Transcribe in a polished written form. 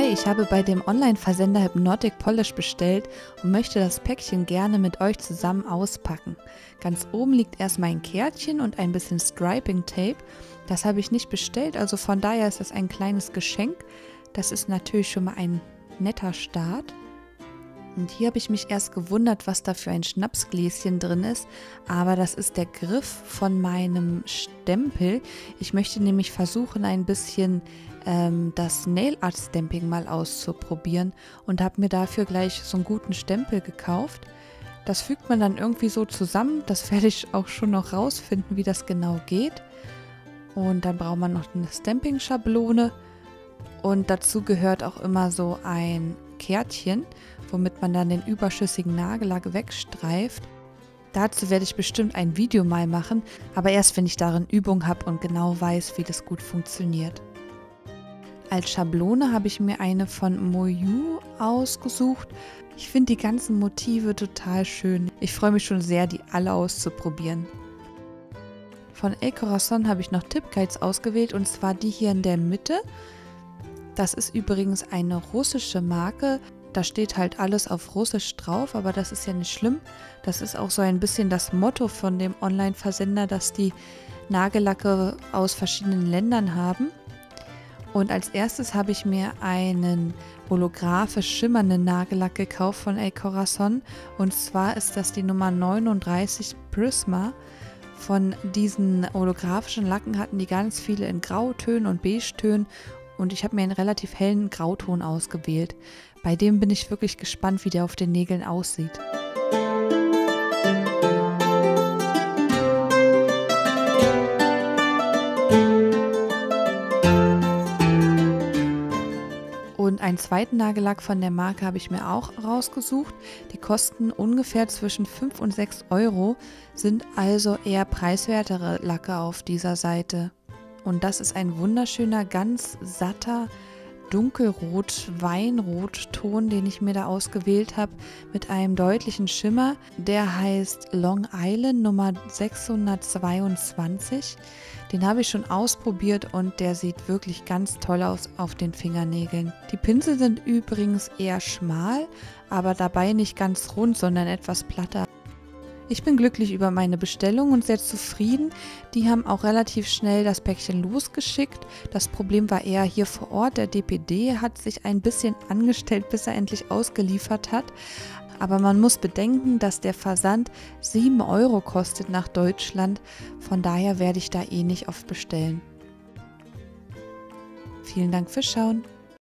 Hi, ich habe bei dem Online-Versender Hypnotic Polish bestellt und möchte das Päckchen gerne mit euch zusammen auspacken. Ganz oben liegt erstmal ein Kärtchen und ein bisschen Striping-Tape. Das habe ich nicht bestellt, also von daher ist das ein kleines Geschenk. Das ist natürlich schon mal ein netter Start. Und hier habe ich mich erst gewundert, was da für ein Schnapsgläschen drin ist, aber das ist der Griff von meinem Stempel. Ich möchte nämlich versuchen, ein bisschen das Nail Art Stamping mal auszuprobieren und habe mir dafür gleich so einen guten Stempel gekauft. Das fügt man dann irgendwie so zusammen, das werde ich auch schon noch rausfinden, wie das genau geht. Und dann braucht man noch eine Stamping-Schablone und dazu gehört auch immer so ein Kärtchen, womit man dann den überschüssigen Nagellack wegstreift. Dazu werde ich bestimmt ein Video mal machen, aber erst wenn ich darin Übung habe und genau weiß, wie das gut funktioniert. Als Schablone habe ich mir eine von Moyu ausgesucht. Ich finde die ganzen Motive total schön. Ich freue mich schon sehr, die alle auszuprobieren. Von El Corazon habe ich noch Tip Guides ausgewählt und zwar die hier in der Mitte. Das ist übrigens eine russische Marke. Da steht halt alles auf Russisch drauf, aber das ist ja nicht schlimm. Das ist auch so ein bisschen das Motto von dem Online-Versender, dass die Nagellacke aus verschiedenen Ländern haben. Und als erstes habe ich mir einen holographisch schimmernden Nagellack gekauft von El Corazon. Und zwar ist das die Nummer 39 Prisma. Von diesen holographischen Lacken hatten die ganz viele in Grautönen und Beige-Tönen. Und ich habe mir einen relativ hellen Grauton ausgewählt. Bei dem bin ich wirklich gespannt, wie der auf den Nägeln aussieht. Und einen zweiten Nagellack von der Marke habe ich mir auch rausgesucht. Die kosten ungefähr zwischen 5 und 6 Euro, sind also eher preiswertere Lacke auf dieser Seite. Und das ist ein wunderschöner, ganz satter, dunkelrot-Weinrot-Ton, den ich mir da ausgewählt habe, mit einem deutlichen Schimmer. Der heißt Long Island Nummer 622. Den habe ich schon ausprobiert und der sieht wirklich ganz toll aus auf den Fingernägeln. Die Pinsel sind übrigens eher schmal, aber dabei nicht ganz rund, sondern etwas platter. Ich bin glücklich über meine Bestellung und sehr zufrieden. Die haben auch relativ schnell das Päckchen losgeschickt. Das Problem war eher hier vor Ort. Der DPD hat sich ein bisschen angestellt, bis er endlich ausgeliefert hat. Aber man muss bedenken, dass der Versand 7 Euro kostet nach Deutschland. Von daher werde ich da eh nicht oft bestellen. Vielen Dank fürs Schauen.